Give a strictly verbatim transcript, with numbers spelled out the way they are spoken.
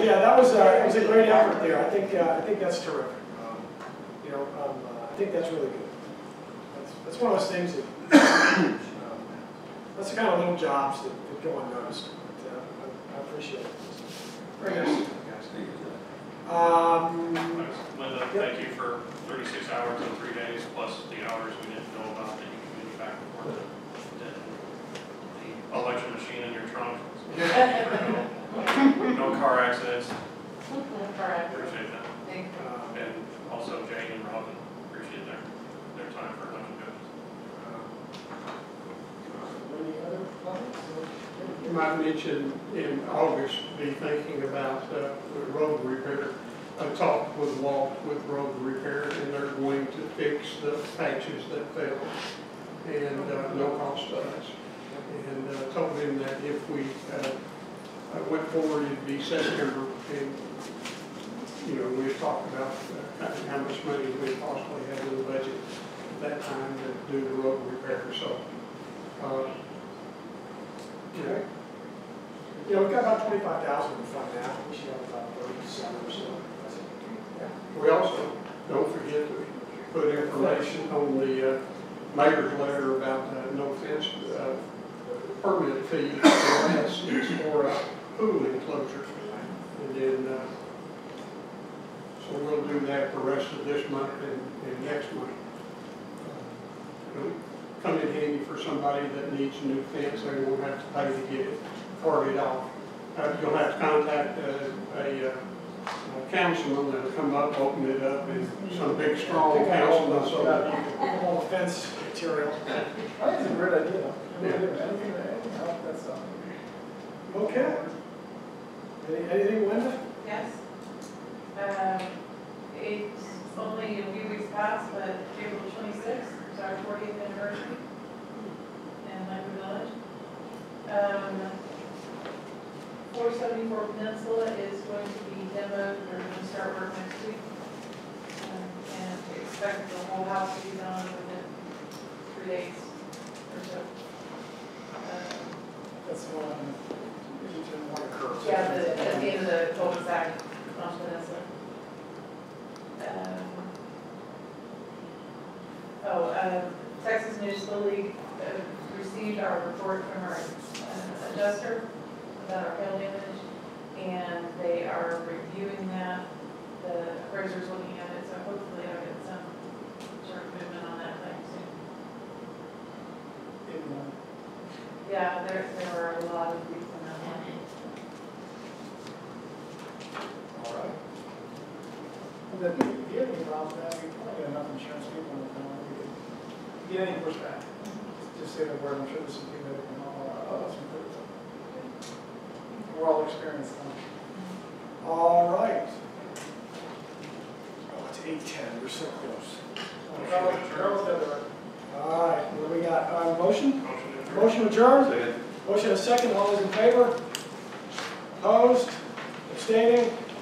yeah, that was, uh, that was a great effort there. I think, uh, I think that's terrific. Um, you know, um, uh, I think that's really good. That's, that's one of those things that, um, that's the kind of little jobs that, that go unnoticed. But, uh, I, I appreciate it. Very nice, guys. Um, Linda, thank you for thirty-six hours in three days, plus the hours we didn't know about that you commuted back and forth. And the election machine in your trunk. No, no car accidents. Appreciate that. Thank you. um, And also Jane and Robin, appreciate their, their time for lunch and Any other comments? You might mention in August, be thinking about uh, the road repair. I talked with Walt with road repair, and they're going to fix the patches that failed, and uh, no cost to us. And uh, told him that if we uh, uh, went forward, it'd be September, and you know, we had talked about uh, how much money we possibly had in the budget at that time to do the road repair. So. Uh, Okay. You know, we've got about twenty-five thousand in the fund now. We should have about thirty-seven or so. That's it. Yeah. We also, don't forget to put information on the uh, mayor's letter about uh, no offense, uh, permit fee unless it's for a pool enclosure. And then, uh, so we'll do that the rest of this month and, and next month. Uh, it'll come in handy for somebody that needs a new fence. They won't have to pay to get it parted off. Uh, you'll have to contact uh, a, uh, a councilman that'll come up, open it up, and some big strong councilman so that you can. All the fence material. I think it's a great idea. Yeah. Anything, anything to help that stuff. Okay. Any, anything, Linda? Yes. Um, it's only a few weeks past, but April twenty-sixth is our fortieth anniversary in Lakewood Village. Um, four seventy-four Peninsula is going to be demoed. We're going to start work next week. Um, and we expect the whole house to be done within three days or so. Um, That's one, if you can want to curve. Yeah, the, at the end of the cul-de-sac on Peninsula. Um, oh, um, Texas Municipal League uh, received our report from our uh, adjuster about our hail damage, and they are reviewing that. The appraiser's looking at it, so hopefully I'll get some sort of movement on that thing soon. In, uh, Yeah, there, there are a lot of people in that one. All right. The, if you have any problems with that, we probably get enough insurance people in the town, we could get any pushback. Just say the word, I'm sure there's some people that can, oh, oh, that's good. We're all experienced now. All right. Oh, it's eight ten. We're so close. Charles, Charles got the right. All right. What do we got? Uh, motion? Motion to adjourn. Motion adjourned? Motion a second. All those in favor? Opposed? Abstaining?